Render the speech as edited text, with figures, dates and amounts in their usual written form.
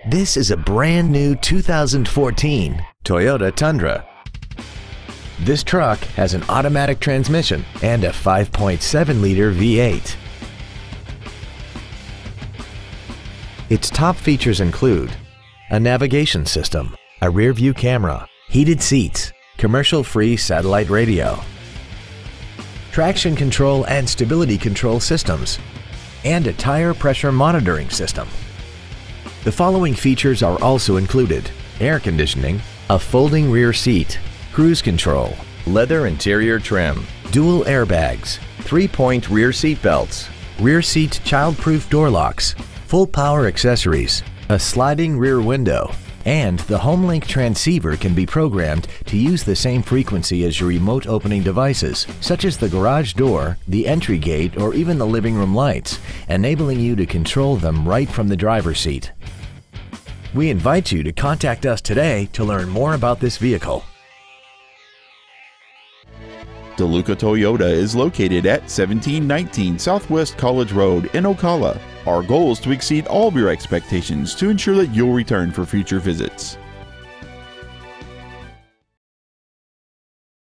This is a brand new 2014 Toyota Tundra. This truck has an automatic transmission and a 5.7-liter V8. Its top features include a navigation system, a rear-view camera, heated seats, commercial-free satellite radio, traction control and stability control systems, and a tire pressure monitoring system. The following features are also included: air conditioning, a folding rear seat, cruise control, leather interior trim, dual airbags, 3-point rear seat belts, rear seat child-proof door locks, full power accessories, a sliding rear window, and the HomeLink transceiver can be programmed to use the same frequency as your remote opening devices, such as the garage door, the entry gate, or even the living room lights, enabling you to control them right from the driver's seat. We invite you to contact us today to learn more about this vehicle. DeLuca Toyota is located at 1719 Southwest College Road in Ocala. Our goal is to exceed all of your expectations to ensure that you'll return for future visits.